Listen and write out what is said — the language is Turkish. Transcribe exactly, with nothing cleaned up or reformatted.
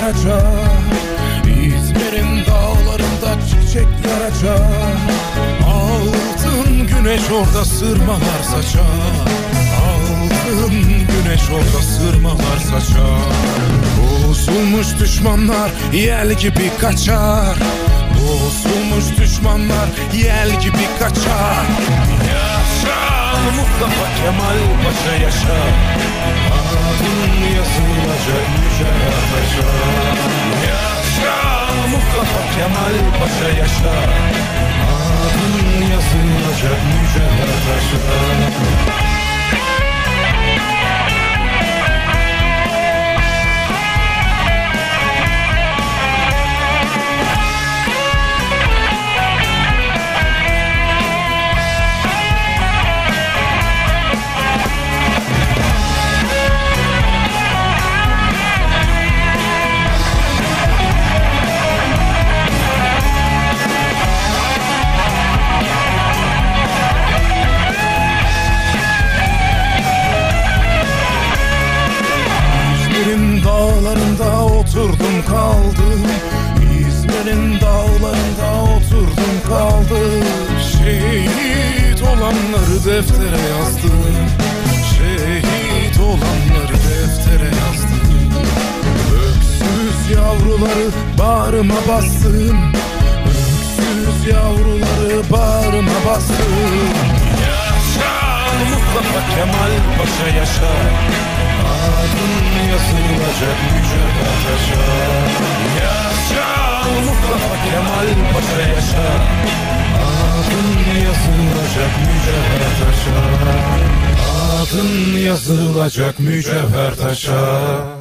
yaracak, İzmir'in dağlarında çiçekler açar. Altın güneş orada sırmalar saçar, altın güneş orada sırmalar saçar. Bozulmuş düşmanlar yel gibi kaçar, bozulmuş düşmanlar yel gibi kaçar. Yaşa Mustafa Kemal Paşa yaşa, adın yazılacak mücevher taşa. Yaşa Mustafa Kemal Paşa yaşa, adın yazılacak mücevher taşa. Dağlarında oturdum kaldım, İzmir'in dağlarında oturdum kaldım. Şehit olanları deftere yazdım, şehit olanları deftere yazdım. Öksüz yavruları bağrıma bastım, öksüz yavruları bağrıma bastım. Yaşa Mustafa Kemal Paşa yaşa, adın yazılacak mücevher taşa. Yaşa Mustafa Kemal Paşa yaşa, adın yazılacak mücevher taşa. Adın yazılacak mücevher taşa.